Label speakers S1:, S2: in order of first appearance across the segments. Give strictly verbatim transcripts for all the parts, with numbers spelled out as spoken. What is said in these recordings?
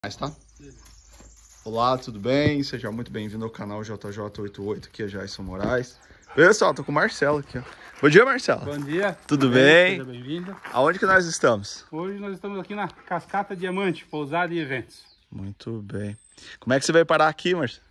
S1: Mas tá? Olá, tudo bem? Seja muito bem-vindo ao canal J J oitenta e oito, aqui é Jason Moraes. Pessoal, tô com o Marcelo aqui, ó. Bom dia, Marcelo.
S2: Bom dia.
S1: Tudo bem?
S2: Seja bem-vindo.
S1: Aonde que nós estamos?
S2: Hoje nós estamos aqui na Cascata Diamante, pousada e eventos.
S1: Muito bem. Como é que você veio parar aqui, Marcelo?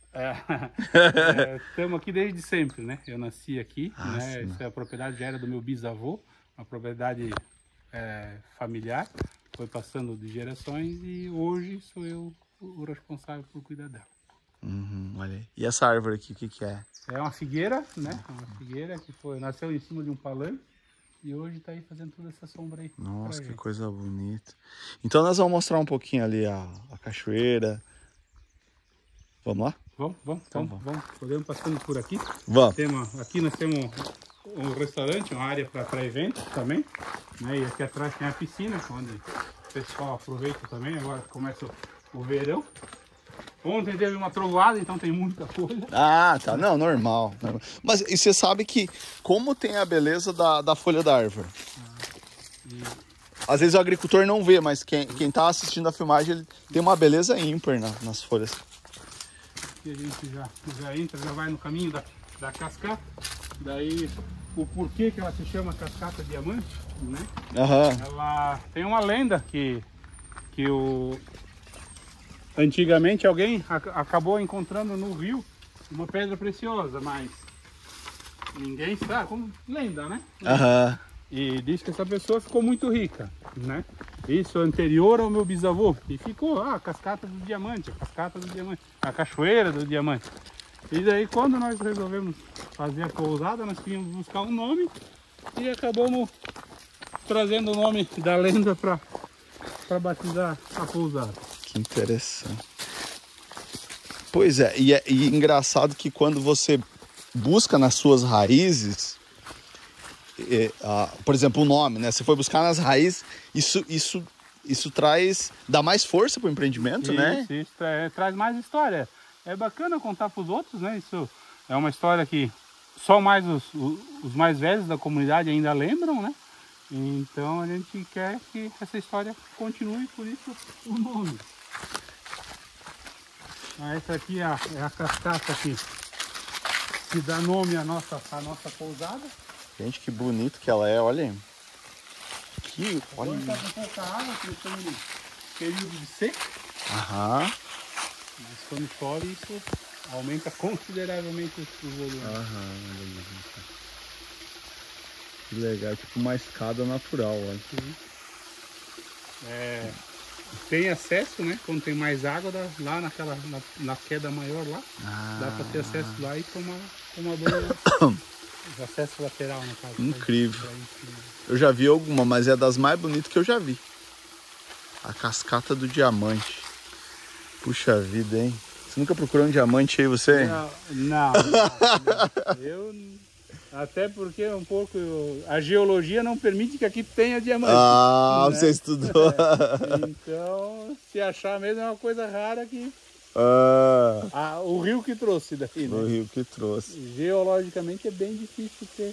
S2: É, estamos aqui desde sempre, né? Eu nasci aqui,
S1: Ah,
S2: né?
S1: sim.
S2: Essa é a propriedade já era do meu bisavô, uma propriedade é, familiar, foi passando de gerações e hoje sou eu o responsável por cuidar dela.
S1: Uhum, olha aí. E essa árvore aqui, o que que é?
S2: É uma figueira, né? Uma figueira que foi, nasceu em cima de um palanque e hoje está aí fazendo toda essa sombra aí.
S1: Nossa, que
S2: gente.
S1: coisa bonita. Então nós vamos mostrar um pouquinho ali a, a cachoeira. Vamos lá?
S2: Vamos, vamos,
S1: Então,
S2: vamos, vamos. Podemos passando por aqui.
S1: Vamos.
S2: Temos, aqui nós temos um, um restaurante, uma área para eventos também. Né? E aqui atrás tem a piscina, onde o pessoal aproveita também. Agora começa o, o verão. Ontem teve uma trovoada, então tem muita coisa.
S1: Ah, tá. Não, normal. normal. Mas e você sabe que como tem a beleza da, da folha da árvore?
S2: E
S1: Às vezes o agricultor não vê, mas quem, quem tá assistindo a filmagem, ele tem uma beleza ímpar na, nas folhas.
S2: aqui a gente já, já entra, já vai no caminho da, da cascata. Daí o porquê que ela se chama Cascata Diamante, né?
S1: Aham.
S2: Ela tem uma lenda que, que o... antigamente alguém ac acabou encontrando no rio uma pedra preciosa, mas ninguém sabe, como lenda, né?
S1: Aham.
S2: E diz que essa pessoa ficou muito rica, né? Isso anterior ao meu bisavô. E ficou, ah, a cascata do diamante, a cascata do diamante, a cachoeira do diamante. E daí quando nós resolvemos fazer a pousada, nós queríamos buscar um nome e acabamos trazendo o nome da lenda para para batizar a pousada.
S1: Que interessante. Pois é, e é e engraçado que quando você busca nas suas raízes, é, ah, por exemplo, o nome, né? Você foi buscar nas raízes, isso, isso, isso traz, dá mais força pro empreendimento,
S2: Isso,
S1: né?
S2: isso é, traz mais história. É bacana contar para os outros, né? Isso é uma história que só mais os, os, os mais velhos da comunidade ainda lembram, né? Então a gente quer que essa história continue, por isso o nome. Essa aqui é a, é a cascata que, que dá nome à nossa, à nossa pousada.
S1: Gente, que bonito que ela é, olha aí. Que, olha.
S2: Quando está com pouca água, que estamos no período de seca,
S1: Aham.
S2: mas quando chove isso aumenta consideravelmente o volume.
S1: Aham, olha aí, gente. Que legal, tipo uma escada natural, olha.
S2: Sim. É, tem acesso, né? Quando tem mais água, dá, lá naquela, na, na queda maior lá,
S1: Ah,
S2: dá para ter acesso lá e tomar, tomar banho. Acesso lateral, no caso.
S1: Incrível.
S2: Pra gente-
S1: eu já vi alguma, mas é das mais bonitas que eu já vi. A cascata do diamante. Puxa vida, hein? Você nunca procurou um diamante aí, você?
S2: Não, não, não, não. Eu até porque um pouco a geologia não permite que aqui tenha diamante.
S1: Ah,
S2: né?
S1: você estudou.
S2: Então, se achar mesmo é uma coisa rara que
S1: Ah,
S2: ah, o rio que trouxe daí,
S1: no
S2: né?
S1: rio que trouxe.
S2: Geologicamente é bem difícil ter,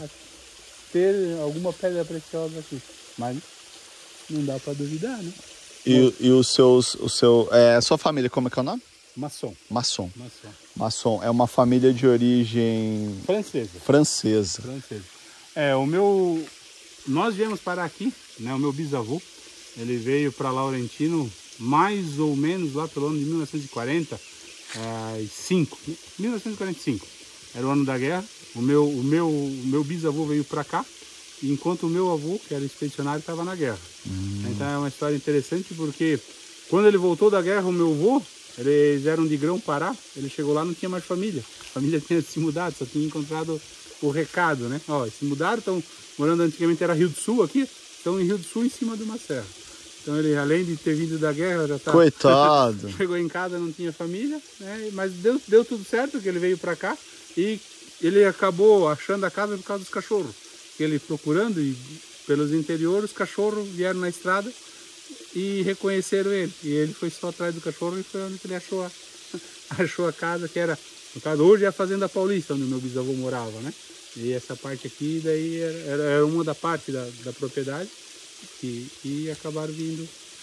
S2: ter alguma pedra preciosa aqui, mas não dá para duvidar, né?
S1: E, e os seus, o seu, é, a sua família, como é que é o nome?
S2: Maçom.
S1: Masson.
S2: Maçom.
S1: Masson é uma família de origem
S2: Francesa.
S1: francesa.
S2: Francesa. É, o meu... Nós viemos parar aqui, né? O meu bisavô, ele veio para Laurentino mais ou menos lá pelo ano de mil novecentos e quarenta e cinco. mil novecentos e quarenta e cinco. Era o ano da guerra. O meu, o meu, o meu bisavô veio para cá, enquanto o meu avô, que era expedicionário, estava na guerra. Hum. Então é uma história interessante porque quando ele voltou da guerra, o meu avô, eles eram de Grão-Pará, ele chegou lá e não tinha mais família. A família tinha se mudado, só tinha encontrado o recado, né? Ó, se mudaram, estão morando, antigamente era Rio do Sul aqui, estão em Rio do Sul em cima de uma serra. Então ele, além de ter vindo da guerra, já tá...
S1: Coitado!
S2: Chegou em casa, não tinha família, né? Mas deu, deu tudo certo, que ele veio para cá e ele acabou achando a casa por causa dos cachorros. Ele procurando e pelos interiores, os cachorros vieram na estrada e reconheceram ele. E ele foi só atrás do cachorro e foi onde ele achou a, achou a casa, que era, no caso, hoje é a Fazenda Paulista, onde o meu bisavô morava, né? E essa parte aqui, daí, era, era uma da parte da, da propriedade, e, e acabaram vindo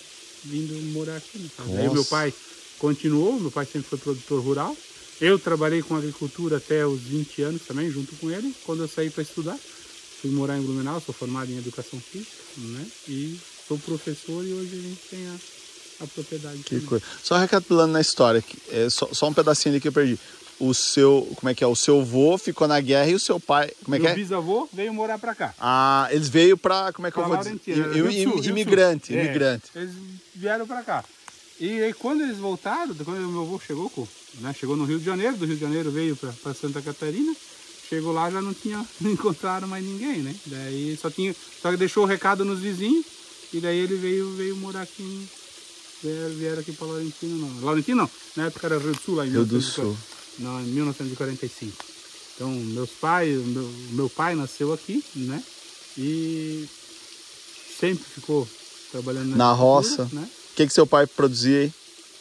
S2: vindo morar aqui. Né?
S1: Nossa.
S2: Aí o meu pai continuou, meu pai sempre foi produtor rural. Eu trabalhei com agricultura até os vinte anos também, junto com ele. Quando eu saí para estudar, fui morar em Blumenau, sou formado em educação física, né? E sou professor e hoje a gente tem a, a propriedade.
S1: Que coisa. Só recapitulando na história, é só, só um pedacinho ali que eu perdi. O seu, como é que é? O seu avô ficou na guerra e o seu pai, como é
S2: Meu
S1: que é?
S2: bisavô veio morar para cá.
S1: Ah, eles veio para, como é que
S2: Pra
S1: eu vou dizer?
S2: Laurentina,
S1: I-
S2: Rio
S1: i-
S2: do Sul, Rio
S1: imigrante,
S2: do Sul. É,
S1: imigrante.
S2: eles vieram para cá. E aí quando eles voltaram, quando o meu avô chegou, com, né, chegou no Rio de Janeiro, do Rio de Janeiro veio para Santa Catarina, chegou lá já não tinha, não encontraram mais ninguém, né? Daí só tinha, só que deixou o recado nos vizinhos e daí ele veio, veio morar aqui, em, vieram, vieram aqui para Laurentino, não. Laurentino não, na época era Rio do Sul, lá em
S1: Rio do Sul.
S2: Não, em mil novecentos e quarenta e cinco. Então, meus pais, meu, meu pai nasceu aqui, né? E sempre ficou trabalhando
S1: Na
S2: agricultura,
S1: roça.
S2: né?
S1: O que que seu pai produzia aí?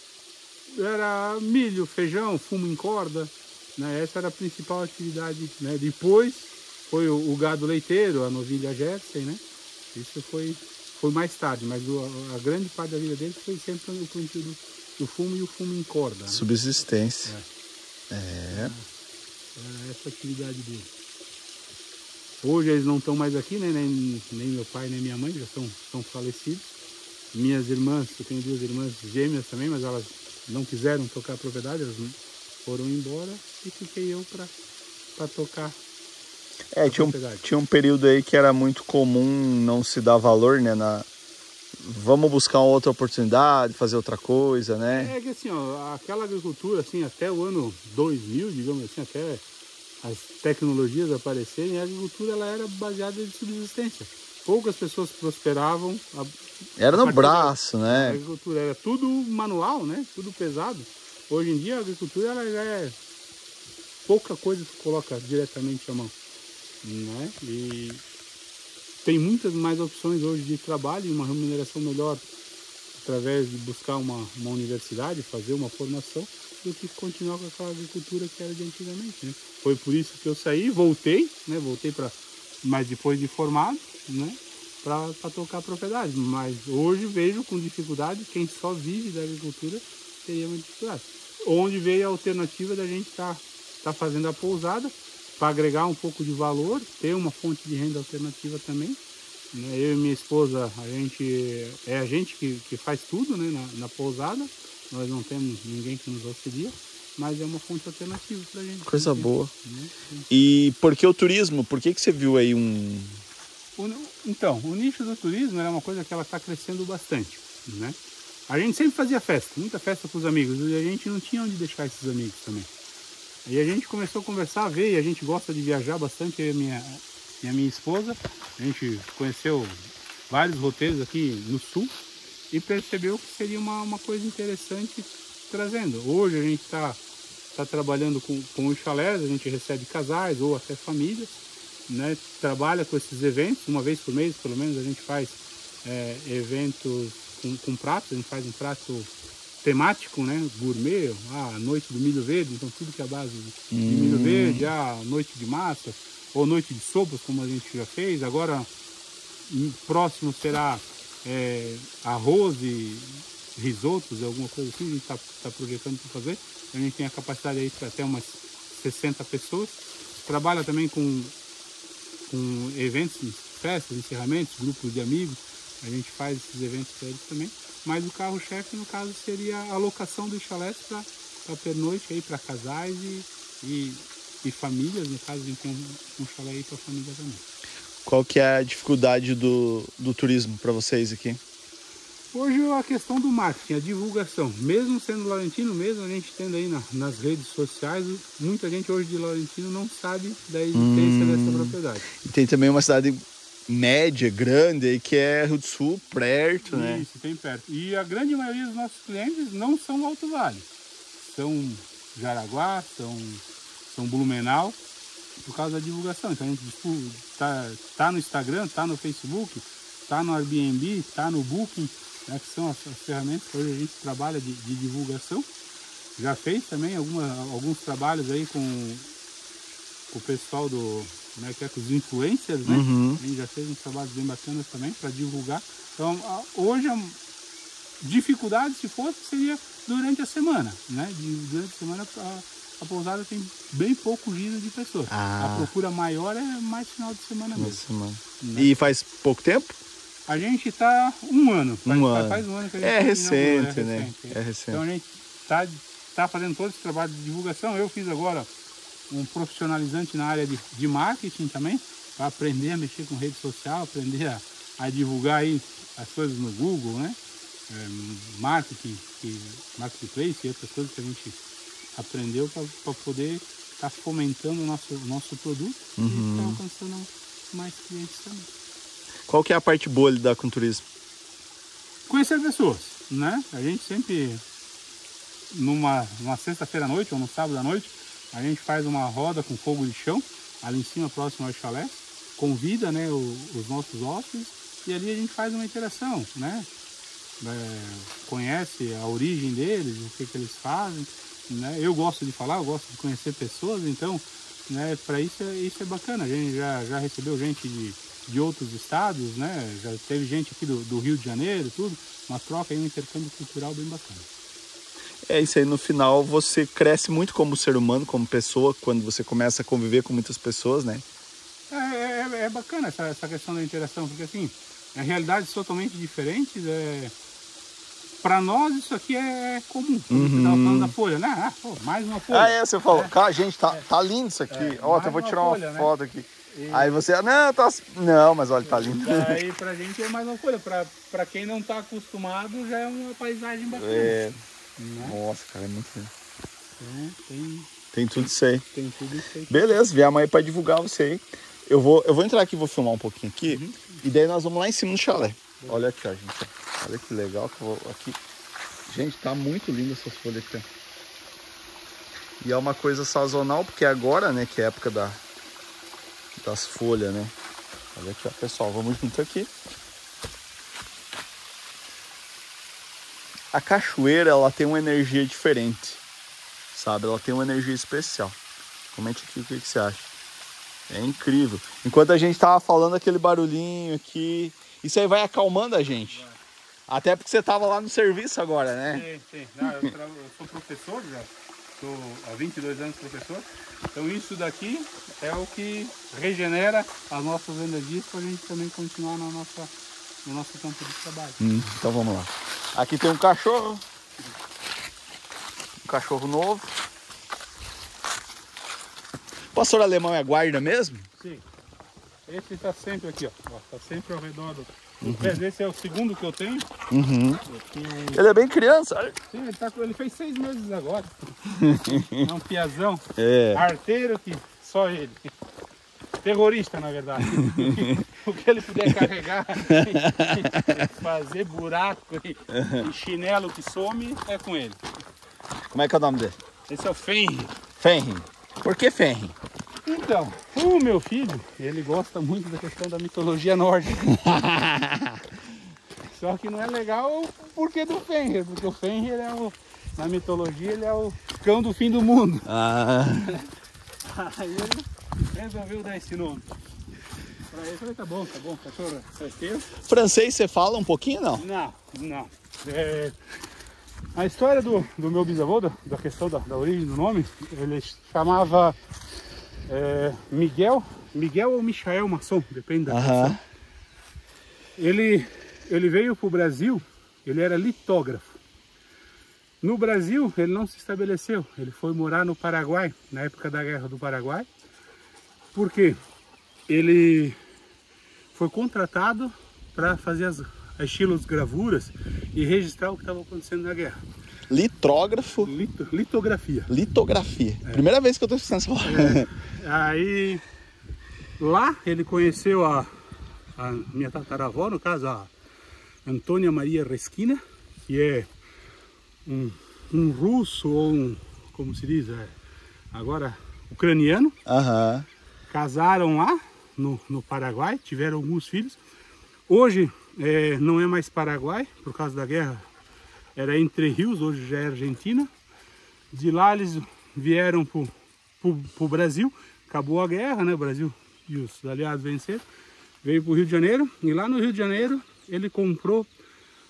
S2: Era milho, feijão, fumo em corda, né? Essa era a principal atividade, né? Depois foi o, o gado leiteiro, a novilha Jersey, né? Isso foi, foi mais tarde, mas o, a grande parte da vida dele foi sempre o plantio do, do fumo e o fumo em corda. Né?
S1: Subsistência.
S2: É.
S1: É.
S2: Era essa a atividade dele. Hoje eles não estão mais aqui, né? nem, nem meu pai, nem minha mãe, já são, são falecidos. Minhas irmãs, eu tenho duas irmãs gêmeas também, mas elas não quiseram tocar a propriedade, elas foram embora e fiquei eu para tocar
S1: É,
S2: a
S1: tinha um,
S2: propriedade.
S1: tinha um período aí que era muito comum não se dar valor, né? Na... Vamos buscar uma outra oportunidade, fazer outra coisa, né?
S2: É que assim, ó, aquela agricultura, assim, até o ano dois mil, digamos assim, até as tecnologias aparecerem, a agricultura ela era baseada em subsistência. Poucas pessoas prosperavam. A,
S1: Era
S2: a
S1: no
S2: partir
S1: braço,
S2: da,
S1: né?
S2: A agricultura era tudo manual, né? Tudo pesado. Hoje em dia a agricultura ela já é pouca coisa que coloca diretamente à mão, né? E tem muitas mais opções hoje de trabalho e uma remuneração melhor através de buscar uma, uma universidade, fazer uma formação, do que continuar com aquela agricultura que era de antigamente, né? Foi por isso que eu saí, voltei, né? Voltei para, mas depois de formado, né? Para tocar a propriedade. Mas hoje vejo com dificuldade, quem só vive da agricultura teria uma dificuldade. Onde veio a alternativa da gente estar tá, tá fazendo a pousada, para agregar um pouco de valor, ter uma fonte de renda alternativa também. Eu e minha esposa, a gente, é a gente que, que faz tudo, né, na, na pousada. Nós não temos ninguém que nos auxilia, mas é uma fonte alternativa para a gente.
S1: Coisa boa.
S2: Né?
S1: E por que o turismo? Por que que você viu aí um...
S2: O, então, o nicho do turismo é uma coisa que ela está crescendo bastante, né? A gente sempre fazia festa, muita festa com os amigos, e a gente não tinha onde deixar esses amigos também. E a gente começou a conversar, a ver, e a gente gosta de viajar bastante, eu e a minha, e a minha esposa. A gente conheceu vários roteiros aqui no sul e percebeu que seria uma, uma coisa interessante trazendo. Hoje a gente está tá trabalhando com, com os chalés, a gente recebe casais ou até famílias, né? Trabalha com esses eventos, uma vez por mês pelo menos a gente faz é, eventos com, com pratos, a gente faz um prato temático, né? Gourmet, a noite do milho verde, então tudo que é a base de
S1: Hum.
S2: milho verde, a noite de massa, ou noite de sopas, como a gente já fez. Agora, próximo será é, arroz e risotos, alguma coisa assim, a gente está tá projetando para fazer. A gente tem a capacidade aí para até umas sessenta pessoas. Trabalha também com, com eventos, festas, encerramentos, grupos de amigos. A gente faz esses eventos para eles também. Mas o carro-chefe, no caso, seria a locação dos chalés para pernoite aí para casais e, e, e famílias. No caso, a gente tem um, um chalé aí para família também.
S1: Qual que é a dificuldade do, do turismo para vocês aqui?
S2: Hoje a questão do marketing, a divulgação. Mesmo sendo Laurentino, mesmo a gente tendo aí na, nas redes sociais, muita gente hoje de Laurentino não sabe da existência hum, dessa propriedade.
S1: E tem também uma cidade média, grande, aí que é Rio do Sul, perto,
S2: Isso,
S1: né?
S2: Isso, tem perto. E a grande maioria dos nossos clientes não são Alto Vale. São Jaraguá, são, são Blumenau, por causa da divulgação. Então a gente tá, tá no Instagram, tá no Facebook, tá no Airbnb, tá no Booking, né, que são as, as ferramentas que hoje a gente trabalha de, de divulgação. Já fez também alguma, alguns trabalhos aí com, com o pessoal do... Né, que é com os influencers, né?
S1: Uhum.
S2: A gente já fez uns trabalhos bem bacanas também para divulgar. Então, hoje dificuldade, se fosse, seria durante a semana, né? Durante a semana a, a pousada tem bem pouco giro de pessoas.
S1: Ah.
S2: A procura maior é mais final de semana mesmo.
S1: Semana.
S2: Né?
S1: E faz pouco tempo?
S2: A gente está um ano. Faz
S1: Um
S2: faz,
S1: ano.
S2: Faz um ano que a gente
S1: É recente,
S2: é
S1: né?
S2: recente.
S1: É recente.
S2: Então a gente está tá fazendo todo esse trabalho de divulgação. Eu fiz agora um profissionalizante na área de, de marketing também, para aprender a mexer com rede social, aprender a, a divulgar aí as coisas no Google, né? É, marketing, e marketplace e outras coisas que a gente aprendeu para poder estar tá fomentando o nosso, nosso produto uhum. e estar tá alcançando mais clientes também.
S1: Qual que é a parte boa de lidar com turismo?
S2: Conhecer pessoas, né? A gente sempre, numa, numa sexta-feira à noite ou no sábado à noite, a gente faz uma roda com fogo de chão, ali em cima, próximo ao chalé, convida, né, o, os nossos hóspedes e ali a gente faz uma interação, né? É, conhece a origem deles, o que, que eles fazem, né? Eu gosto de falar, eu gosto de conhecer pessoas, então, né, para isso, é, isso é bacana. A gente já, já recebeu gente de, de outros estados, né? Já teve gente aqui do, do Rio de Janeiro, tudo, uma troca e um intercâmbio cultural bem bacana.
S1: É isso aí, no final você cresce muito como ser humano, como pessoa, quando você começa a conviver com muitas pessoas, né?
S2: É, é, é bacana essa, essa questão da interação, porque assim, é realidades totalmente diferentes, é... Para nós isso aqui é comum, como uhum. você estava falando da folha, né? Ah, pô, mais uma folha.
S1: Ah, é, você falou,
S2: é.
S1: cara, gente, tá, é. tá lindo isso aqui. É. Ó, eu vou tirar uma, folha, uma foto né? aqui. E... Aí você, não, tá... não, mas olha, tá lindo.
S2: Aí pra gente é mais uma folha, pra, pra quem não tá acostumado já é uma paisagem bacana.
S1: É.
S2: Né?
S1: Nossa, cara, é muito lindo.
S2: Então, tem...
S1: tem tudo isso aí.
S2: Tem tudo isso aí.
S1: Beleza, viemos aí pra divulgar você aí. Eu vou, eu vou entrar aqui, vou filmar um pouquinho aqui, uhum. e daí nós vamos lá em cima no chalé. Olha aqui, ó, gente. Olha que legal que eu vou aqui. Gente, tá muito lindo essas folhas aqui, ó. E é uma coisa sazonal, porque agora, né, que é a época da, das folhas, né. Olha aqui, ó, pessoal, vamos junto aqui. A cachoeira, ela tem uma energia diferente, sabe? Ela tem uma energia especial. Comente aqui o que, que você acha. É incrível. Enquanto a gente tava falando aquele barulhinho aqui, isso aí vai acalmando a gente. Vai. Até porque você tava lá no serviço agora, né?
S2: Sim, sim. Não, eu, tra... eu sou professor já. Sou há vinte e dois anos professor. Então isso daqui é o que regenera as nossas energias para a gente também continuar na nossa, no nosso campo de trabalho.
S1: Hum, então vamos lá. Aqui tem um cachorro. Um cachorro novo. O pastor alemão é guarda mesmo?
S2: Sim. Esse está sempre aqui, ó. Está sempre ao redor do...
S1: Uhum.
S2: Esse é o segundo que eu tenho.
S1: Uhum.
S2: Eu tenho...
S1: Ele é bem criança, olha.
S2: Sim, ele, tá... ele fez seis meses agora. É um piazão.
S1: É.
S2: Arteiro que só ele. Terrorista, na verdade. O que ele puder carregar, fazer buraco e, e chinelo que some, é com ele.
S1: Como é que é o nome dele?
S2: Esse é o Fenrir.
S1: Fenrir. Por que Fenrir?
S2: Então, o meu filho, ele gosta muito da questão da mitologia nórdica. Só que não é legal o porquê do Fenrir, porque o Fenrir é o, na mitologia, ele é o cão do fim do mundo.
S1: Ah.
S2: Aí ele resolveu dar esse nome. Pra ele, eu falei, tá bom, tá bom, cachorro, é teu.
S1: Francês você fala um pouquinho, não?
S2: Não, não. É, a história do, do meu bisavô, da, da questão da, da origem do nome, ele chamava é, Miguel, Miguel ou Michael Masson, depende da
S1: uh-huh.
S2: pessoa. Ele, ele veio para o Brasil, ele era litógrafo. No Brasil, ele não se estabeleceu, ele foi morar no Paraguai, na época da Guerra do Paraguai, porque ele foi contratado para fazer as, as estilogravuras e registrar o que estava acontecendo na guerra.
S1: Litrógrafo?
S2: Lito, litografia.
S1: Litografia. É. Primeira vez que eu estou escutando essa palavra.
S2: É. Aí, lá ele conheceu a, a minha tataravó, no caso, a Antônia Maria Resquina, que é um, um russo ou um, como se diz, é, agora ucraniano.
S1: Aham. Uh-huh.
S2: Casaram lá no, no Paraguai, tiveram alguns filhos. Hoje é, não é mais Paraguai, por causa da guerra, era Entre Rios, hoje já é Argentina. De lá eles vieram para o Brasil, acabou a guerra, né? O Brasil e os aliados venceram. Veio para o Rio de Janeiro, e lá no Rio de Janeiro ele comprou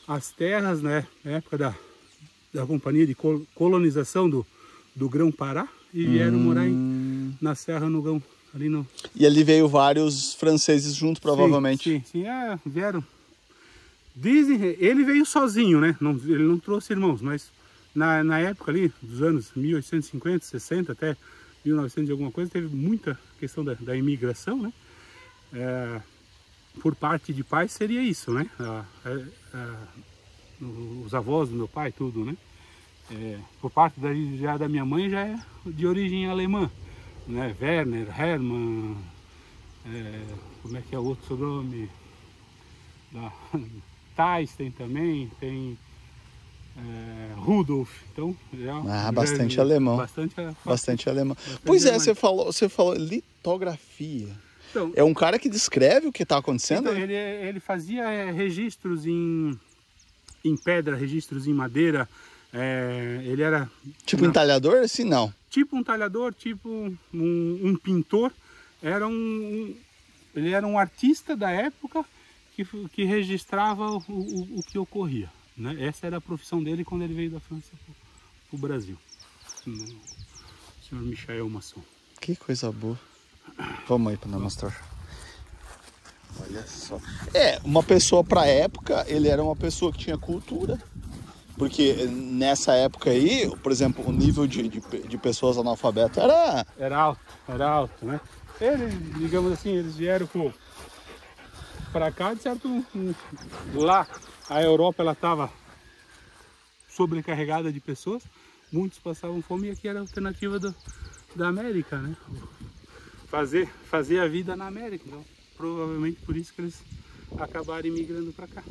S2: as terras, né, na época da, da companhia de colonização do, do Grão-Pará, e vieram hum. morar em, na Serra Nugão, ali no...
S1: E ali veio vários franceses junto, provavelmente.
S2: Sim, sim, sim, é, vieram. Dizem, ele veio sozinho, né, não, ele não trouxe irmãos, mas na, na época ali, dos anos mil oitocentos e cinquenta, sessenta até mil e novecentos e alguma coisa, teve muita questão da, da imigração, né, é, por parte de pai seria isso, né, a, a, a, os avós do meu pai, tudo, né, é, por parte da, já da minha mãe já é de origem alemã, né, Werner, Hermann, é, como é que é o outro sobrenome, da Thais tem também, tem é, Rudolf, então já,
S1: ah, bastante já, alemão,
S2: bastante,
S1: bastante, bastante alemão.
S2: Bastante
S1: pois é,
S2: alemão.
S1: você falou, você falou litografia.
S2: Então,
S1: é um cara que descreve o que está acontecendo?
S2: Então, ele, ele fazia registros em, em pedra, registros em madeira. É, ele era...
S1: Tipo
S2: na,
S1: um entalhador? Assim, não.
S2: Tipo um talhador, tipo um, um pintor. Era um, um, ele era um artista da época que, que registrava o, o, o que ocorria. Né? Essa era a profissão dele quando ele veio da França para o Brasil. O senhor Michael Masson.
S1: Que coisa boa. Vamos aí para não mostrar. Olha só. É, uma pessoa para a época, ele era uma pessoa que tinha cultura. Porque nessa época aí, por exemplo, o nível de, de, de pessoas analfabetas era...
S2: Era alto, era alto, né? Eles, digamos assim, eles vieram para cá, de certo, um, um, lá a Europa ela estava sobrecarregada de pessoas, muitos passavam fome e aqui era a alternativa do, da América, né? Fazer, fazer a vida na América, então provavelmente por isso que eles acabaram migrando para cá.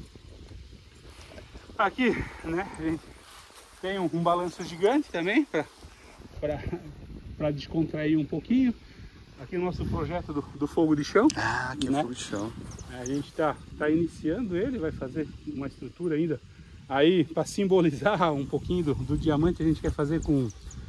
S2: Aqui, né, a gente tem um, um balanço gigante também para descontrair um pouquinho. Aqui o nosso projeto do, do fogo de chão.
S1: Ah, que
S2: né?
S1: fogo de chão.
S2: A gente está tá iniciando ele, vai fazer uma estrutura ainda. Aí, para simbolizar um pouquinho do, do diamante, a gente quer fazer com,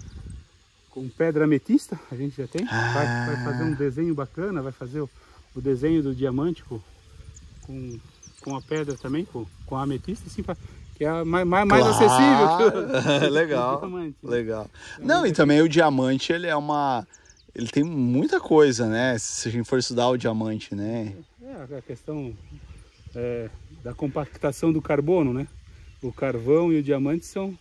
S2: com pedra ametista. A gente já tem. Ah. Vai, vai fazer um desenho bacana, vai fazer o, o desenho do diamante com... com com a pedra também, com, com a ametista, assim, pra, que é mais, mais, mais
S1: claro.
S2: acessível. Que o,
S1: legal,
S2: que o diamante, né?
S1: Legal. Não, e também o diamante, ele é uma... Ele tem muita coisa, né? Se a gente for estudar o diamante, né?
S2: É, a questão é, da compactação do carbono, né? O carvão e o diamante são,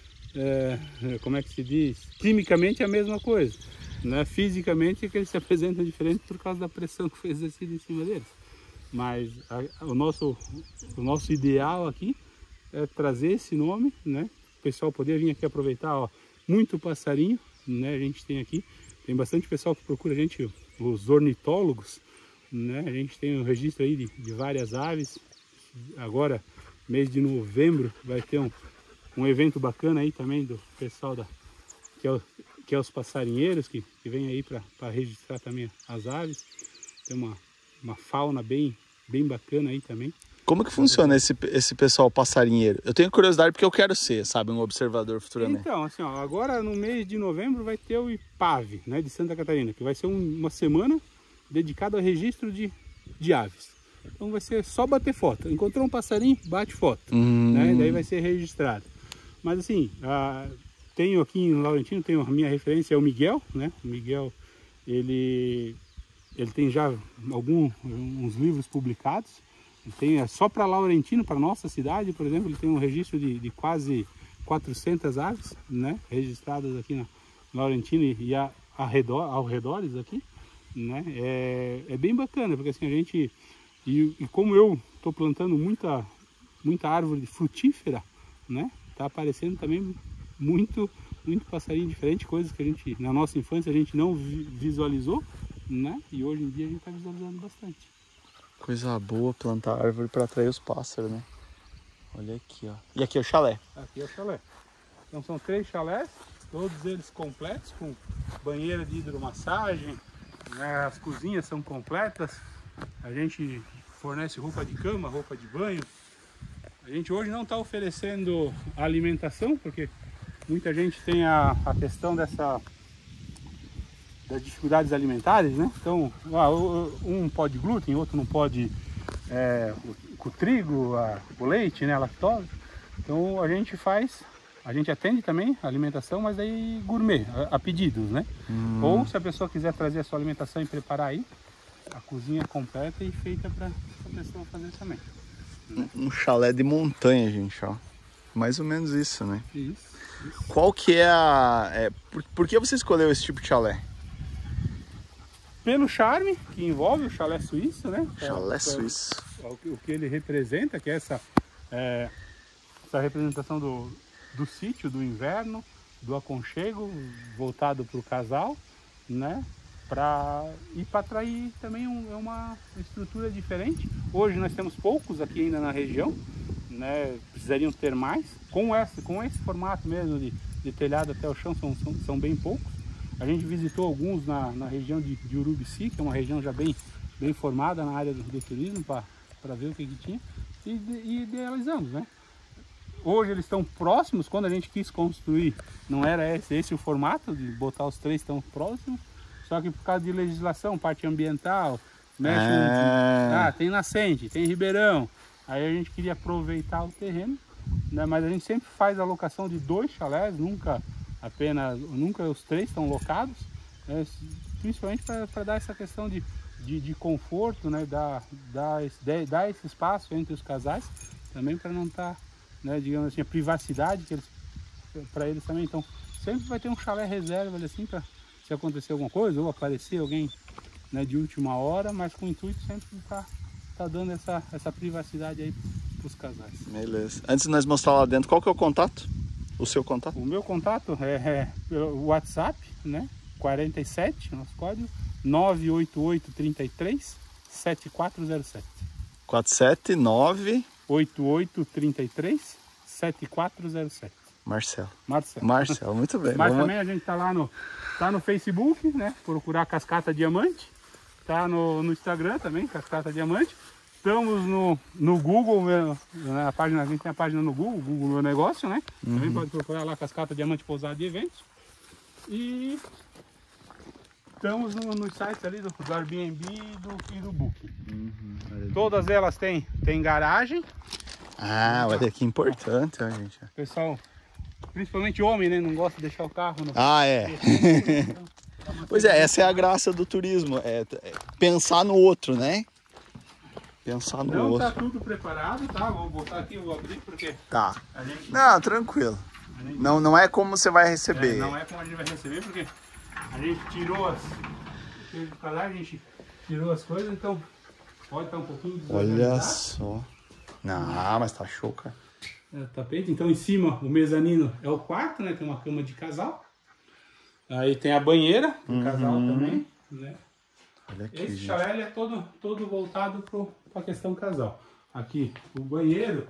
S2: é, como é que se diz? Quimicamente é a mesma coisa. Né? Fisicamente é que eles se apresentam diferente por causa da pressão que foi exercida em cima deles. Mas a, o, nosso, o nosso ideal aqui é trazer esse nome, né? O pessoal poder vir aqui aproveitar, ó, muito passarinho, né? A gente tem aqui, tem bastante pessoal que procura a gente, os ornitólogos, né? A gente tem um registro aí de, de várias aves. Agora, mês de novembro, vai ter um, um evento bacana aí também do pessoal da, que, é o, que é os passarinheiros, que, que vem aí para registrar também as aves. Tem uma, uma fauna bem bem bacana aí também.
S1: Como que funciona esse, esse pessoal passarinheiro? Eu tenho curiosidade porque eu quero ser, sabe, um observador futuramente.
S2: Então, assim, ó, agora no mês de novembro vai ter o I P A V, né, de Santa Catarina, que vai ser um, uma semana dedicada ao registro de, de aves. Então vai ser só bater foto. Encontrou um passarinho, bate foto, hum. né, daí vai ser registrado. Mas assim, a, tenho aqui em Laurentino, tenho a minha referência é o Miguel, né, o Miguel, ele... Ele tem já alguns uns livros publicados. Ele tem é só para Laurentino, para nossa cidade, por exemplo, ele tem um registro de, de quase quatrocentas aves, né, registradas aqui na Laurentino e, e a, a redor, ao redores aqui, né. É, é bem bacana, porque assim a gente e, e como eu estou plantando muita muita árvore frutífera, né, tá aparecendo também muito muito passarinho diferente, coisas que a gente na nossa infância a gente não vi, visualizou. Né? E hoje em dia a gente está visualizando bastante.
S1: Coisa boa plantar árvore para atrair os pássaros, né? Olha aqui, ó. E aqui é o chalé.
S2: Aqui é o chalé. Então são três chalés, todos eles completos, com banheira de hidromassagem, né? As cozinhas são completas, a gente fornece roupa de cama, roupa de banho. A gente hoje não está oferecendo alimentação, porque muita gente tem a, a questão dessa... das dificuldades alimentares, né? Então, um pode glúten, outro não pode é, com o trigo, a, o leite, né, a lactose. Então a gente faz, a gente atende também a alimentação, mas aí gourmet, a, a pedidos, né? Hum. Ou se a pessoa quiser trazer a sua alimentação e preparar aí, a cozinha completa e feita para a pessoa fazer também. Né?
S1: Um chalé de montanha, gente, ó. Mais ou menos isso, né?
S2: Isso. isso.
S1: Qual que é a... É, por, por que você escolheu esse tipo de chalé?
S2: Pelo charme que envolve o chalé suíço, né?
S1: Chalé
S2: é,
S1: suíço.
S2: É, o, o que ele representa, que é essa, é, essa representação do, do sítio, do inverno, do aconchego, voltado para o casal, né? Pra, e para atrair também um, uma estrutura diferente. Hoje nós temos poucos aqui ainda na região, né? Precisariam ter mais. Com esse, com esse formato mesmo de, de telhado até o chão, são, são, são bem poucos. A gente visitou alguns na, na região de, de Urubici, que é uma região já bem, bem formada na área do, do turismo, para ver o que, que tinha, e, e idealizamos, né? Hoje eles estão próximos. Quando a gente quis construir, não era esse, esse o formato, de botar os três tão próximos, só que por causa de legislação, parte ambiental, mexe ah. Um, ah, tem nascente, tem ribeirão, aí a gente queria aproveitar o terreno, né? Mas a gente sempre faz a locação de dois chalés, nunca apenas, nunca os três estão locados, né? Principalmente para dar essa questão de, de, de conforto, né? Dar, dar, esse, dar esse espaço entre os casais, também para não estar, tá, né, digamos assim, a privacidade que eles, para eles também. Então sempre vai ter um chalé reserva ali, assim, para se acontecer alguma coisa ou aparecer alguém, né, de última hora, mas com o intuito sempre de estar tá, tá dando essa, essa privacidade aí para os casais.
S1: Beleza. Antes de nós mostrar lá dentro, qual que é o contato? O seu contato?
S2: O meu contato é, é pelo WhatsApp, né? quarenta e sete, nosso código, nove oito oito, trinta e três, setenta e quatro zero sete.
S1: quatro sete nove
S2: oito oito, trinta e três, setenta e quatro zero sete.
S1: Marcelo.
S2: Marcelo.
S1: Marcelo, muito bem.
S2: Mas
S1: Vamos...
S2: também a gente tá lá no, tá no Facebook, né? Procurar Cascata Diamante. Tá no, no Instagram também, Cascata Diamante. Estamos no, no Google, né? A página, a gente tem a página no Google, Google Meu Negócio, né? Uhum. Também pode procurar lá Cascata Diamante Pousada de Eventos. E estamos no, nos sites ali do, do Airbnb e do, e do Booking. Uhum. Todas elas têm, têm garagem.
S1: Ah, olha que importante, ó, gente.
S2: Pessoal, principalmente homem, né? Não gosta de deixar o carro no...
S1: Ah, é. Pois é, essa é a graça do turismo, é, é pensar no outro, né? Pensar no
S2: não
S1: outro.
S2: Não tá tudo preparado, tá? Vou botar aqui, vou abrir porque...
S1: Tá.
S2: A gente...
S1: Não, tranquilo. Gente... Não, não é como você vai receber.
S2: É, não é como a gente vai receber, porque a gente tirou as... A gente tirou as coisas, então pode estar um pouquinho desorganizado.
S1: Olha só. Não, mas tá show, cara.
S2: É o tapete. Então em cima o mezanino é o quarto, né? Tem uma cama de casal. Aí tem a banheira do uhum. casal também, né?
S1: Olha aqui,
S2: esse
S1: gente.
S2: chalé ele é todo, todo voltado para a questão casal. Aqui o banheiro,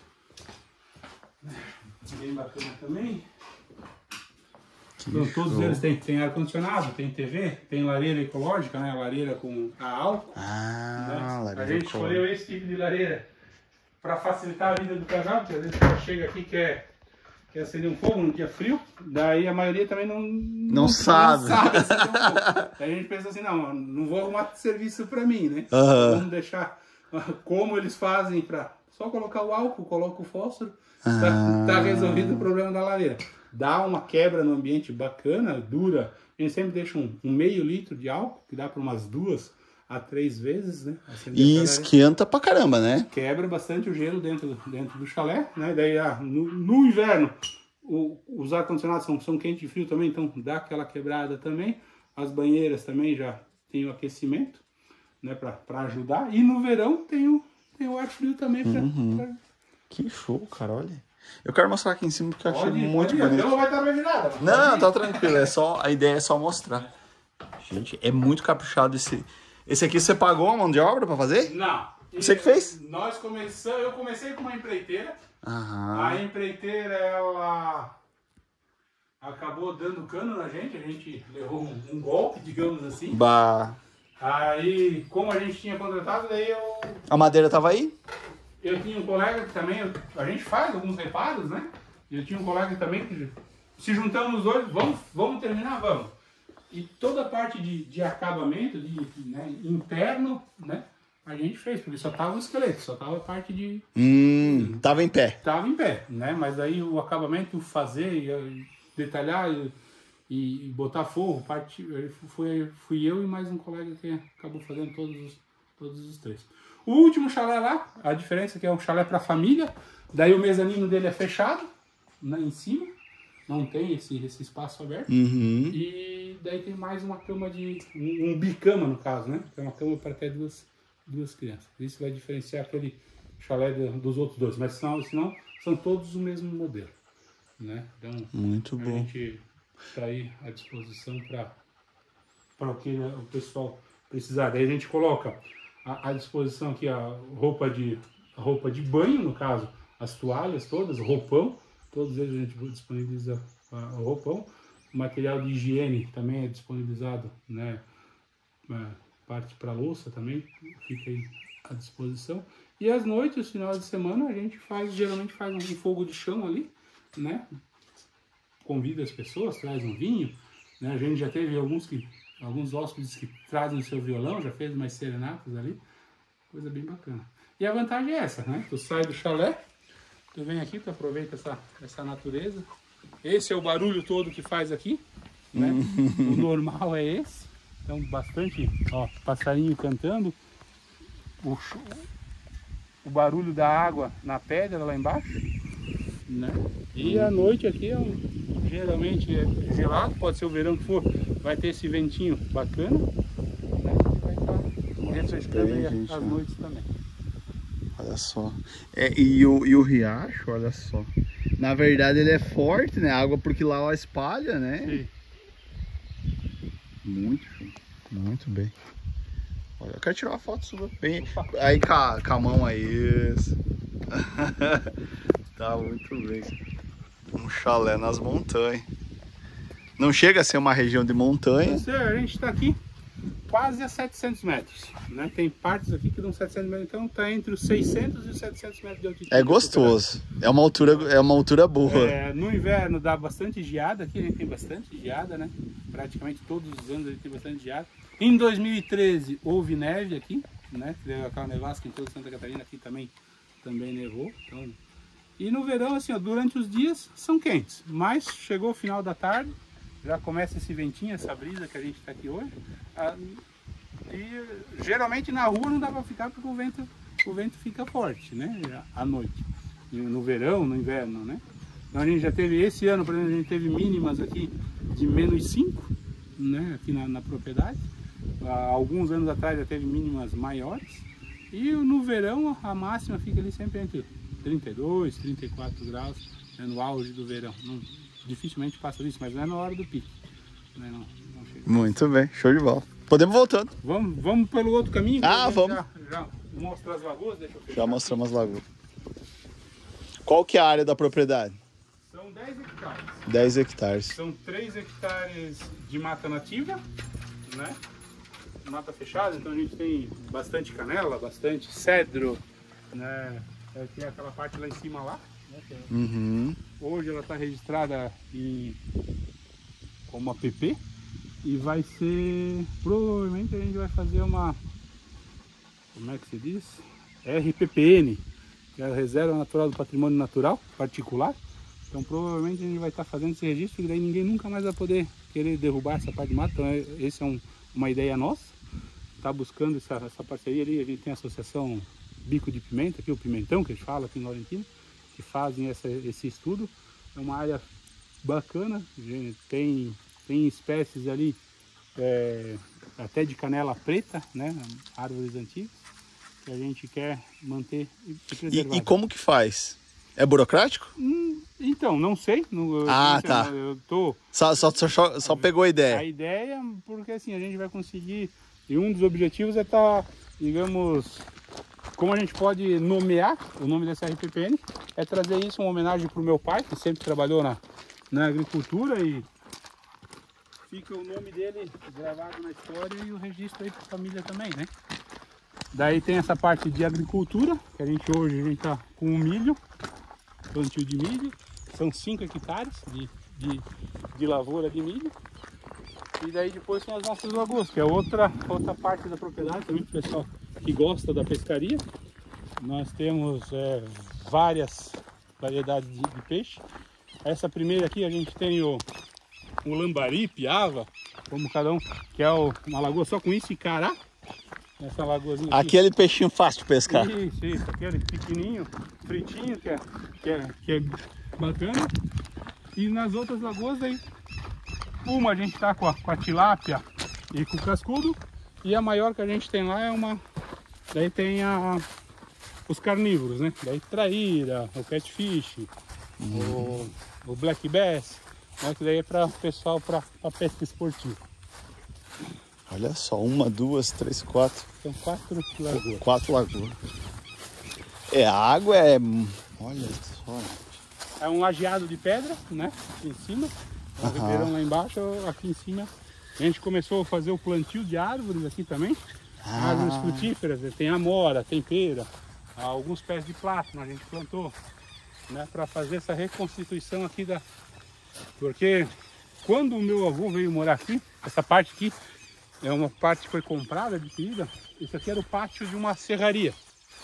S2: bem bacana também. Então, todos eles têm, têm ar-condicionado, tem T V, tem lareira ecológica, né? Lareira com a álcool.
S1: Ah,
S2: né?
S1: lareira
S2: A gente escolheu esse tipo de lareira para facilitar a vida do casal, porque às vezes você chega aqui e quer, quer acender um fogo num dia frio, daí a maioria também não,
S1: não, não sabe.
S2: Não sabe acender um fogo. Daí a gente pensa assim, não, não vou arrumar serviço para mim, né?
S1: Uhum.
S2: Vamos deixar como eles fazem para só colocar o álcool, coloca o fósforo,
S1: ah.
S2: tá, tá resolvido o problema da lareira. Dá uma quebra no ambiente bacana, dura. A gente sempre deixa um, um meio litro de álcool, que dá para umas duas a três vezes, né?
S1: E esquenta pra caramba, né?
S2: Quebra bastante o gelo dentro, dentro do chalé, né? Daí, ah, no, no inverno, o, os ar-condicionados são, são quente e frio também, então dá aquela quebrada também. As banheiras também já tem o aquecimento, né? Para ajudar. E no verão tem o, tem o ar frio também. Pra,
S1: uhum. pra... Que show, cara, olha. Eu quero mostrar aqui em cima porque eu achei muito
S2: bonito.
S1: bonito.
S2: Não vai estar mais nada.
S1: Não, tá tranquilo. É só, a ideia é só mostrar. Gente, é muito caprichado esse... Esse aqui você pagou a mão de obra pra fazer?
S2: Não.
S1: Você que fez?
S2: Nós começamos, eu comecei com uma empreiteira.
S1: Aham.
S2: A empreiteira, ela acabou dando cano na gente. A gente levou um, um golpe, digamos assim.
S1: Bah.
S2: Aí, como a gente tinha contratado, daí eu...
S1: A madeira tava aí?
S2: Eu tinha um colega que também, a gente faz alguns reparos, né? Eu tinha um colega também que se juntamos os dois, vamos, vamos terminar, vamos. E toda a parte de, de acabamento, de, né, interno, né? a gente fez, porque só tava o esqueleto, só tava a parte de...
S1: Hum, tava em pé.
S2: Tava em pé, né? Mas aí o acabamento, fazer, e detalhar e, e botar forro, parte, foi, fui eu e mais um colega que acabou fazendo todos os, todos os três. O último chalé lá, a diferença é que é um chalé para família, daí o mezanino dele é fechado, né, em cima, não tem esse, esse espaço aberto.
S1: Uhum.
S2: E daí tem mais uma cama de... um, um bicama, no caso, né? É uma cama para ter duas, duas crianças. Isso vai diferenciar aquele chalé de, dos outros dois, mas senão, senão são todos o mesmo modelo, né? Então,
S1: muito
S2: a
S1: bom.
S2: gente está aí à disposição para o que o pessoal precisar. Daí a gente coloca à, à disposição aqui a roupa de, a roupa de banho, no caso, as toalhas todas, o roupão, todos eles a gente disponibiliza o roupão. O material de higiene também é disponibilizado, né? Parte para louça também fica aí à disposição. E às noites, os finais de semana, a gente faz, geralmente faz um fogo de chão ali, né? Convida as pessoas, traz um vinho, né? A gente já teve alguns, que, alguns hóspedes que trazem o seu violão, já fez umas serenatas ali, coisa bem bacana. E a vantagem é essa, né? Tu sai do chalé, tu vem aqui, tu aproveita essa, essa natureza. Esse é o barulho todo que faz aqui, né? O normal é esse. Então, bastante, ó, passarinho cantando. O, o barulho da água na pedra lá embaixo, né? E a noite aqui é um, geralmente é gelado, pode ser o verão que for, vai ter esse ventinho bacana, né? E vai estar refrescando aí
S1: gente,
S2: as
S1: né?
S2: noites também.
S1: Olha só. É, e, o, e o riacho, olha só. Na verdade ele é forte, né? A água porque lá ela espalha, né?
S2: Sim.
S1: Muito, muito bem. Olha, eu quero tirar uma foto sua. Bem, aí com a, com a mão aí. Isso. Tá muito bem. Um chalé nas montanhas. Não chega a ser uma região de montanha.
S2: A gente está aqui quase a setecentos metros, né? Tem partes aqui que dão setecentos metros, então está entre os seiscentos e os setecentos metros de altitude.
S1: É gostoso. É uma altura, é uma altura boa.
S2: É, no inverno dá bastante geada, aqui a gente tem bastante geada, né? Praticamente todos os anos a gente tem bastante geada. Em dois mil e treze houve neve aqui, né? Deu aquela nevasca em toda Santa Catarina, aqui também, também nevou. Então... E no verão, assim, ó, durante os dias são quentes, mas chegou o final da tarde, já começa esse ventinho, essa brisa que a gente está aqui hoje. Ah, e geralmente na rua não dá para ficar porque o vento, o vento fica forte, né? À noite. No verão, no inverno, né? Então a gente já teve, esse ano, por exemplo, a gente teve mínimas aqui de menos cinco, né? Aqui na, na propriedade. Há alguns anos atrás já teve mínimas maiores. E no verão a máxima fica ali sempre entre trinta e dois, trinta e quatro graus, né? No auge do verão. Não, dificilmente passa disso, mas não é na hora do pico. Né? Não, não chega.
S1: Muito bem, show de bola. Podemos voltando.
S2: Vamos, vamos pelo outro caminho?
S1: Ah, vamos.
S2: Já, já mostra as lagoas, deixa eu fechar.
S1: Já mostramos as lagoas. Qual que é a área da propriedade?
S2: São dez hectares.
S1: dez hectares.
S2: São três hectares de mata nativa, né? Mata fechada, então a gente tem bastante canela, bastante cedro, né? Tem aquela parte lá em cima lá, né?
S1: Uhum.
S2: Hoje ela está registrada em... como A P P e vai ser, provavelmente a gente vai fazer uma, como é que se diz? R P P N, que é a Reserva Natural do Patrimônio Natural Particular. Então provavelmente a gente vai estar fazendo esse registro e daí ninguém nunca mais vai poder querer derrubar essa parte de mata. Então esse é um, uma ideia nossa, tá buscando essa, essa parceria ali. A gente tem a associação Bico de Pimenta, aqui o Pimentão que a gente fala aqui em Laurentino, que fazem essa, esse estudo. É uma área bacana, tem, tem espécies ali é, até de canela preta, né? Árvores antigas, que a gente quer manter e preservar.
S1: E, e como que faz? É burocrático?
S2: Hum, então, não sei. Não,
S1: ah,
S2: não sei,
S1: tá.
S2: Eu tô...
S1: Só, só, só, só pegou a ideia.
S2: A ideia, porque assim, a gente vai conseguir... E um dos objetivos é estar, tá, digamos... Como a gente pode nomear o nome dessa R P P N, é trazer isso uma homenagem para o meu pai, que sempre trabalhou na, na agricultura, e fica o nome dele gravado na história e o registro aí para a família também, né? Daí tem essa parte de agricultura, que a gente hoje a gente tá com o milho, plantio de milho, são cinco hectares de, de, de lavoura de milho. E daí depois são as nossas lagoas, que é outra, outra parte da propriedade também, pessoal. que gosta da pescaria. Nós temos é, várias variedades de, de peixe. Essa primeira aqui a gente tem o, o lambari, piava, como cada um, que é o, uma lagoa só com isso e cará. Essa lagoazinha aqui.
S1: Aquele peixinho fácil de pescar.
S2: Isso, isso, aquele pequenininho, fritinho, que é, que é, que é bacana. E nas outras lagoas aí, uma a gente tá com a, com a tilápia e com o cascudo, e a maior que a gente tem lá é uma, daí tem a, os carnívoros, né? Daí traíra, o catfish, uhum. o, o black bass, né? Que daí é para o pessoal para pesca esportiva.
S1: Olha só, uma, duas, três, quatro.
S2: São quatro lagoas.
S1: Quatro lagoas. É, a água é... Olha só.
S2: É um lajeado de pedra, né? Aqui em cima. O uhum. ribeirão lá embaixo, aqui em cima. A gente começou a fazer o plantio de árvores aqui também. Ah. Árvores frutíferas. Tem amora, tem pera, alguns pés de plátano a gente plantou, né? Para fazer essa reconstituição aqui da... Porque quando o meu avô veio morar aqui, essa parte aqui, é uma parte que foi comprada, adquirida. Isso aqui era o pátio de uma serraria.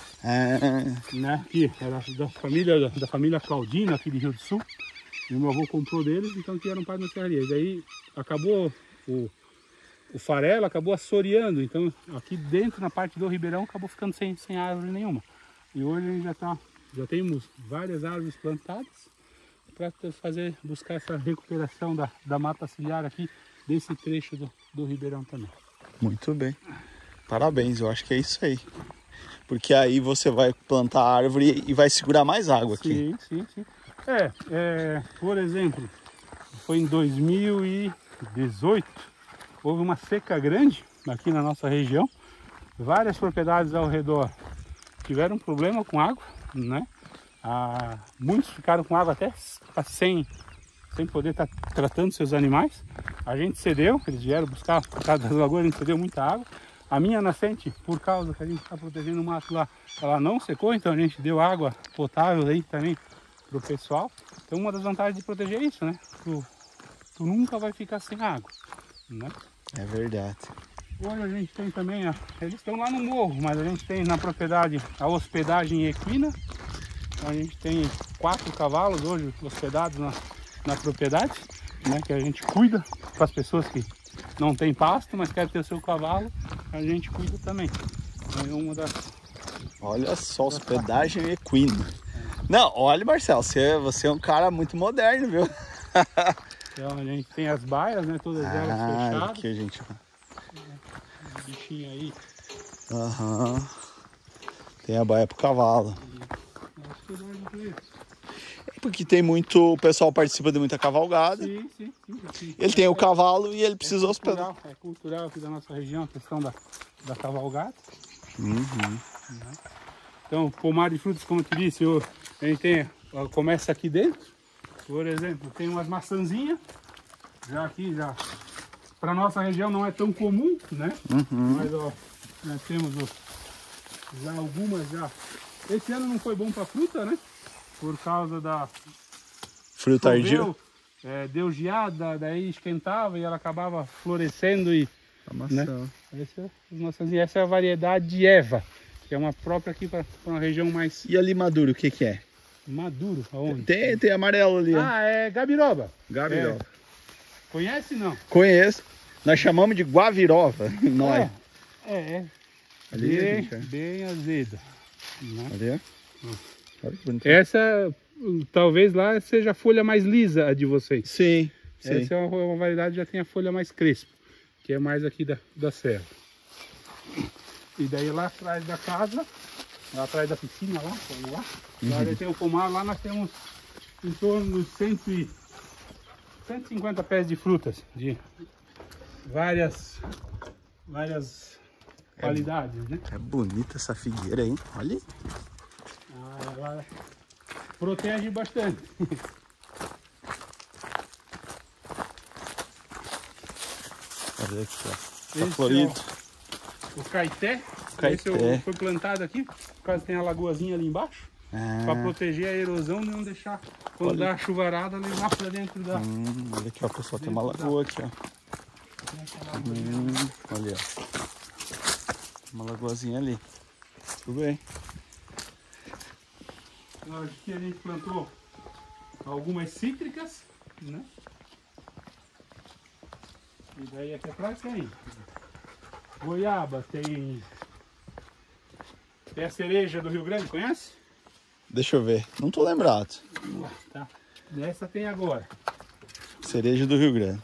S2: Ah. Né? Que era da família, da família Claudina, aqui de Rio do Sul. E o meu avô comprou deles, então que era um pátio de uma serraria. E daí acabou o, o farelo, acabou assoreando. Então aqui dentro, na parte do ribeirão, acabou ficando sem, sem árvore nenhuma. E hoje a gente já, tá, já temos várias árvores plantadas para fazer, buscar essa recuperação da, da mata ciliar aqui, desse trecho do, do ribeirão também.
S1: Muito bem. Parabéns, eu acho que é isso aí. Porque aí você vai plantar a árvore e vai segurar mais água aqui.
S2: Sim, sim, sim. É, é, por exemplo, foi em dois mil e dezoito, houve uma seca grande aqui na nossa região. Várias propriedades ao redor tiveram problema com água, né? Ah, muitos ficaram com água até sem, sem poder estar tá tratando seus animais. A gente cedeu, eles vieram buscar por causa das lagoas, a gente cedeu muita água. A minha nascente, por causa que a gente está protegendo o mato lá, ela não secou, então a gente deu água potável aí também para o pessoal. Então uma das vantagens de proteger é isso, né? Tu, tu nunca vai ficar sem água, né?
S1: É verdade.
S2: Hoje a gente tem também, a, eles estão lá no morro, mas a gente tem na propriedade a hospedagem equina. A gente tem quatro cavalos hoje hospedados na, na propriedade, né? Que a gente cuida para as pessoas que não tem pasto, mas quer ter o seu cavalo, a gente cuida também. É uma das...
S1: Olha só, hospedagem equina. Não, olha, Marcelo, você, você é um cara muito moderno, viu?
S2: Então a gente tem as baias, né? Todas elas
S1: ah,
S2: fechadas.
S1: Aqui a gente...
S2: É, bichinho aí.
S1: Aham. Uhum. Tem a baia pro cavalo. É porque tem muito... O pessoal participa de muita cavalgada.
S2: Sim, sim, sim, sim.
S1: Ele tem o cavalo e ele precisa
S2: é cultural,
S1: hospedar.
S2: É cultural aqui da nossa região a questão da, da cavalgada.
S1: Uhum.
S2: Né? Então, pomar de frutas, como eu te disse, eu, a gente tem, ó, começa aqui dentro. Por exemplo, tem umas maçãzinhas. Já aqui, já para nossa região não é tão comum, né?
S1: Uhum.
S2: Mas ó, nós temos ó, já algumas já. Esse ano não foi bom para fruta, né? Por causa da
S1: fruta tardia.
S2: É, deu geada, daí esquentava e ela acabava florescendo e
S1: a maçã.
S2: Né? Essa, é, essa é a variedade de Eva, que é uma própria aqui para uma região mais.
S1: E ali maduro, o que que é?
S2: Maduro, aonde?
S1: Tem, tem amarelo ali.
S2: Ah, é gabiroba.
S1: Gabiroba.
S2: É. Conhece não?
S1: Conheço. Nós chamamos de guavirova. Nós.
S2: É, é.
S1: Ali,
S2: bem,
S1: gente, é.
S2: bem azeda. Né?
S1: Ali, ó.
S2: Olha que bonito. Essa, talvez lá seja a folha mais lisa a de vocês.
S1: Sim.
S2: Essa
S1: sim.
S2: é uma, uma variedade que já tem a folha mais crespa, que é mais aqui da, da serra. E daí lá atrás da casa, lá atrás da piscina, lá, vamos lá. Uhum. Lá tem o pomar, lá nós temos em torno de cento e cinquenta pés de frutas, de várias, várias é, qualidades, né?
S1: É bonita essa figueira, hein? Olha.
S2: Ah, ela protege bastante.
S1: Olha aqui, ó. Tá
S2: esse
S1: florido.
S2: É o, o caeté.
S1: caeté.
S2: Esse é o, foi plantado aqui, por causa que tem a lagoazinha ali embaixo. Ah. Para proteger a erosão e não deixar, quando olha. Dá a chuvarada, levar para dentro da...
S1: Hum, olha aqui, ó, pessoal, tem uma lagoa da... aqui, ó. Hum, olha, Uma lagoazinha ali. Tudo bem.
S2: Aqui a gente plantou algumas cítricas, né? E daí aqui atrás tem goiaba, tem, tem a cereja do Rio Grande, conhece?
S1: Deixa eu ver. Não tô lembrado.
S2: Tá. Essa tem agora.
S1: Cereja do Rio Grande.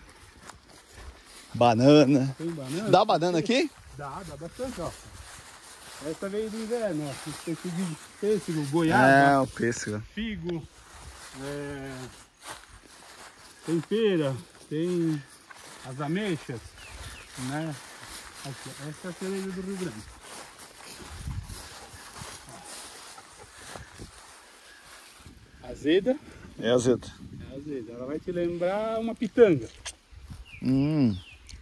S1: Banana.
S2: Tem banana.
S1: Dá banana aqui?
S2: Dá, dá bastante, ó. Essa veio do inverno, ó. Tem figo de pêssego, goiaba.
S1: É, o pêssego.
S2: Figo. É... Tem pera, tem as ameixas, né? Aqui, essa é a cereja do Rio Grande. Azeda.
S1: É azeda.
S2: É azeda. Ela vai te lembrar uma pitanga.
S1: Hum.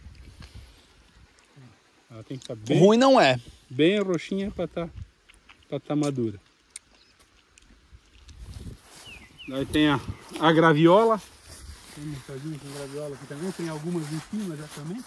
S2: Ela tem que estar bem,
S1: Ruim não é.
S2: bem roxinha para estar tá, tá madura. Daí tem a, a graviola. Tem um bocadinho com graviola aqui também. Tem algumas em cima já também.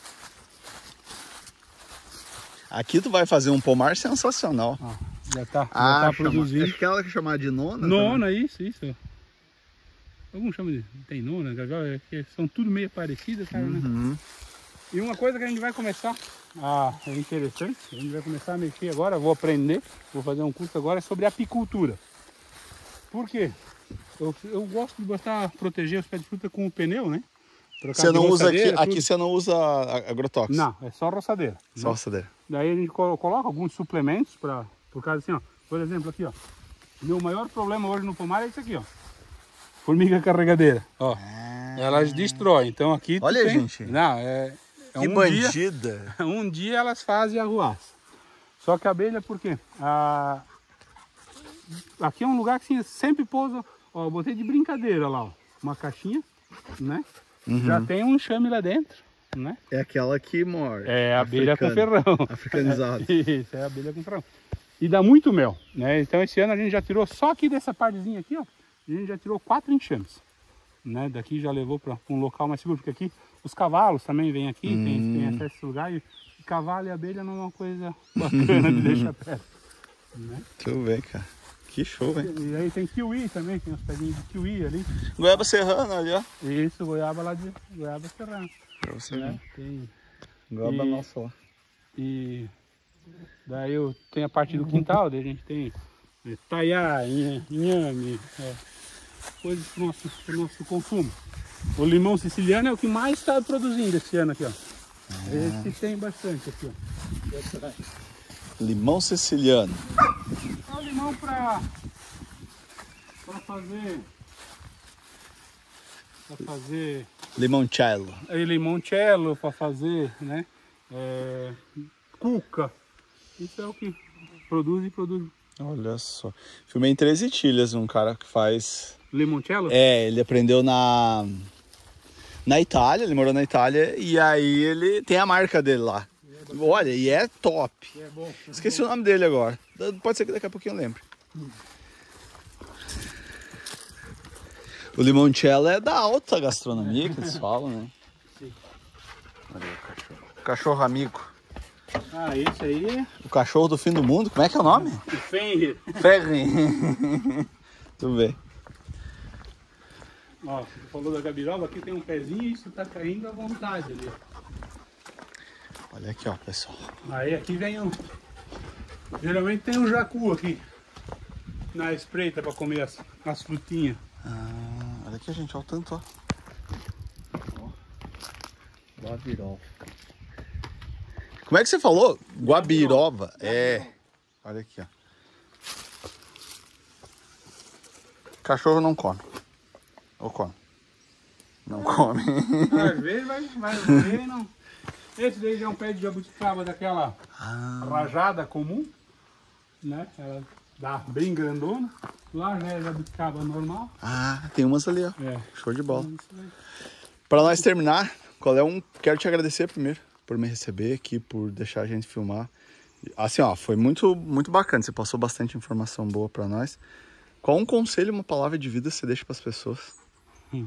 S1: Aqui tu vai fazer um pomar sensacional.
S2: Ó, já tá,
S1: Ah,
S2: já tá produzindo.
S1: Acho que ela que é chamada de nona.
S2: Nona, também. isso, isso. Alguns chamam de... Tem nona, graviola, é que são tudo meio parecidas, cara,
S1: Uhum.
S2: né? E uma coisa que a gente vai começar, ah, é interessante, a gente vai começar a mexer agora, vou aprender, vou fazer um curso agora sobre apicultura. Por quê? Eu, eu gosto de botar, proteger os pés de fruta com o pneu, né? Trocar
S1: Você
S2: de
S1: não usa aqui,
S2: roçadeira,
S1: aqui
S2: tudo.
S1: você não usa agrotóxico?
S2: Não, é só roçadeira.
S1: Só roçadeira.
S2: Daí a gente colo- coloca alguns suplementos para, por causa assim, ó. Por exemplo, aqui, ó. Meu maior problema hoje no pomar é isso aqui, ó. Formiga carregadeira, ó.
S1: Ah.
S2: Elas destroem. Então aqui tu
S1: Olha,
S2: tem...
S1: gente.
S2: Não, é, é
S1: Que
S2: um
S1: bandida.
S2: dia, um dia elas fazem arruaça. Só que a abelha, por quê? A... Aqui é um lugar que assim, sempre pousa. Ó, eu botei de brincadeira lá, ó. Uma caixinha, né?
S1: Uhum.
S2: Já tem um enxame lá dentro, né?
S1: É aquela que morde.
S2: É a abelha com
S1: Africana.
S2: ferrão.
S1: Africanizado.
S2: Isso, é a abelha com ferrão. E dá muito mel, né? Então esse ano a gente já tirou, só aqui dessa partezinha aqui, ó. A gente já tirou quatro enxames, né? Daqui já levou para um local mais seguro, porque aqui os cavalos também vêm aqui,
S1: Hum.
S2: tem, tem acesso a esse lugar. E, e cavalo e abelha não é uma coisa bacana de deixar perto, né?
S1: Deixa eu ver, cara. Que show, velho.
S2: E aí tem kiwi também, tem uns pedinhos de kiwi ali.
S1: Goiaba serrana ali, ó.
S2: Isso, goiaba lá de goiaba serrana.
S1: Pra você
S2: Né?
S1: ver.
S2: Tem,
S1: Goiaba
S2: E-
S1: nossa lá.
S2: e daí eu tenho a parte do quintal, daí a gente tem é, taiá, inha- inhame, é, coisas para o nosso, pro nosso consumo. O limão siciliano é o que mais está produzindo esse ano aqui, ó. Esse tem bastante aqui, ó.
S1: Limão siciliano.
S2: É o limão para para fazer para fazer
S1: Limoncello.
S2: é, limoncello, para fazer, né? É, cuca. Isso é o que produz e produz.
S1: Olha só. Filmei em Três Itilhas, um cara que faz...
S2: Limoncello?
S1: É, ele aprendeu na... Na Itália, ele morou na Itália e aí ele tem a marca dele lá. Olha, e é top.
S2: É bom.
S1: Esqueci o nome dele agora. Pode ser que daqui a pouquinho eu lembre. O limoncello é da alta gastronomia que eles falam, né?
S2: Sim.
S1: Olha aí o cachorro. Cachorro amigo.
S2: Ah, esse aí é
S1: O cachorro do fim do mundo. Como é que é o nome?
S2: o Fenrir.
S1: Ferri. Tu vê.
S2: Ó, você falou da gabiroba, aqui tem um pezinho e isso tá caindo à vontade ali.
S1: Olha aqui, ó, pessoal.
S2: Aí aqui vem um... Geralmente tem um jacu aqui na espreita para comer as, as frutinhas.
S1: Ah, olha aqui, gente, olha o tanto, ó. Ó. Guabirova. Como é que você falou? Guabirova. É. Olha aqui, ó. Cachorro não come. Ou come? Não come.
S2: Às vezes vai, vai ver, não. Esse daí já é um pé de jabuticaba daquela
S1: Ah,
S2: rajada comum, né? Ela dá bem grandona. Lá já é jabuticaba normal.
S1: ah, tem umas ali, ó.
S2: É.
S1: Show de bola.
S2: Isso aí.
S1: Para nós terminar, qual é um... Quero te agradecer primeiro por me receber aqui, por deixar a gente filmar. Assim, ó, foi muito, muito bacana. Você passou bastante informação boa para nós. Qual um conselho, uma palavra de vida você deixa para as pessoas?
S2: Hum.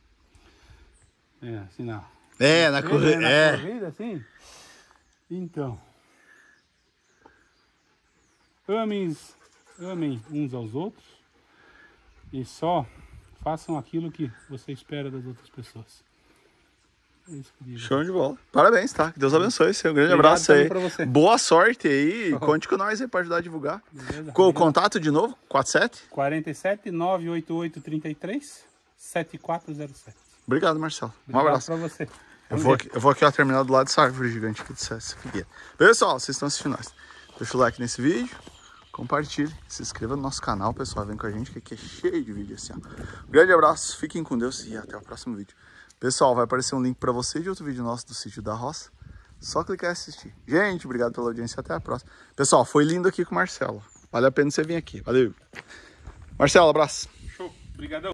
S2: É, assim não.
S1: É, na
S2: Ele,
S1: corrida.
S2: né, na
S1: É.
S2: corrida, assim? Então, amem, amem uns aos outros e só façam aquilo que você espera das outras pessoas. É isso que eu digo.
S1: Show de bola. Parabéns, tá? Que Deus abençoe. Seu um grande
S2: Obrigado
S1: abraço aí.
S2: pra você.
S1: Boa sorte aí. Conte com nós aí pra ajudar a divulgar.
S2: Beleza?
S1: Com o contato de novo? quarenta e sete?
S2: quarenta e sete, nove oito oito, trinta e três, setenta e quatro zero sete.
S1: Obrigado, Marcelo. Um
S2: Obrigado
S1: abraço.
S2: pra você.
S1: Eu
S2: Vamos
S1: vou,
S2: ver.
S1: aqui, eu vou aqui ó, terminar do lado dessa árvore gigante aqui dessa figueira. Pessoal, vocês estão assistindo nós. Deixa o like nesse vídeo, compartilhe, se inscreva no nosso canal, pessoal. Vem com a gente que aqui é cheio de vídeo assim, ó. Um grande abraço, fiquem com Deus e até o próximo vídeo. Pessoal, vai aparecer um link pra você de outro vídeo nosso do Sítio da Roça. Só clicar e assistir. Gente, obrigado pela audiência, até a próxima. Pessoal, foi lindo aqui com o Marcelo. Vale a pena você vir aqui. Valeu. Marcelo, abraço.
S2: Show. Obrigadão.